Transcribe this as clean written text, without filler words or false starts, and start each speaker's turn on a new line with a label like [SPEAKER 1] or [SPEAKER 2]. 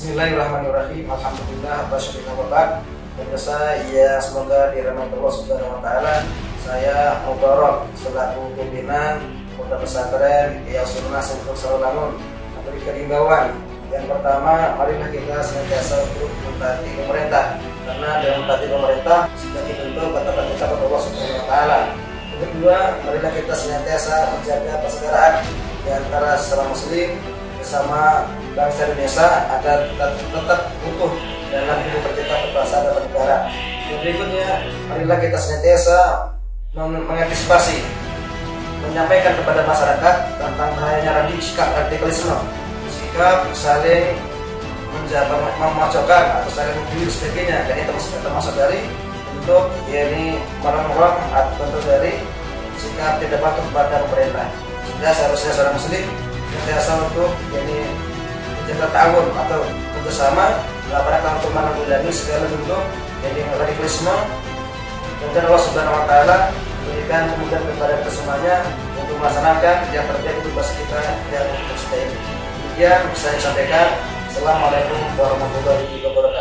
[SPEAKER 1] Bismillahirrahmanirrahim. Alhamdulillah wasyukurna wa ba'd. Pemirsa, ya semoga dirahmati Allah Subhanahu wa taala. Saya Mubarak selaku pimpinan Pondok Pesantren Ihya Sunnah Sentul Sawangun memberikan himbauan. Yang pertama, marilah kita senantiasa untuk mentaati pemerintah, karena dengan mentaati pemerintah sudah dibentuk katakan kita kepada Allah Subhanahu wa taala. Yang kedua, marilah kita senantiasa menjaga persaudaraan di antara sesama muslim bersama bangsa Indonesia agar tetap utuh dalam hidup kita berbangsa dan bernegara. Yang berikutnya, marilah kita senantiasa mengantisipasi, menyampaikan kepada masyarakat tentang bahayanya sikap radikalisme, sikap saling memojokkan atau saling membunuh sebagainya, dan itu termasuk dari untuk yakni merongrong atau bentuk dari sikap tidak patuh kepada pemerintah. Sehingga seharusnya seorang muslim senantiasa untuk yakni menjaga ta'awun atau bersama melakukan untuk menanggulangi segala bentuk yakni radikalisme. Kemudian Allah Subhanahu wa taala berikan kemudahan kepada kita semuanya untuk melaksanakan yang terbaik untuk bangsa kita yang kita cintai. Demikian saya sampaikan. Assalamualaikum warahmatullahi wabarakatuh.